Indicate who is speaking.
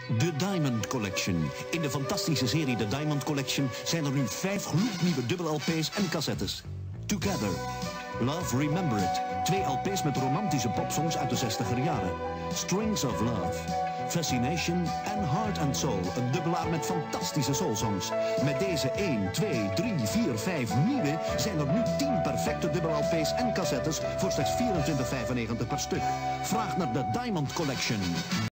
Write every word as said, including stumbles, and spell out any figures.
Speaker 1: De Diamond Collection. In de fantastische serie The Diamond Collection zijn er nu vijf gloednieuwe dubbel L P's en cassettes. Together. Love Remember It. Twee L P's met romantische popsongs uit de zestiger jaren. Strings of Love. Fascination en Heart and Soul. Een dubbelaar met fantastische soulsongs. Met deze één, twee, drie, vier, vijf nieuwe zijn er nu tien perfecte dubbel L P's en cassettes voor slechts vierentwintig vijfennegentig per stuk. Vraag naar de Diamond Collection.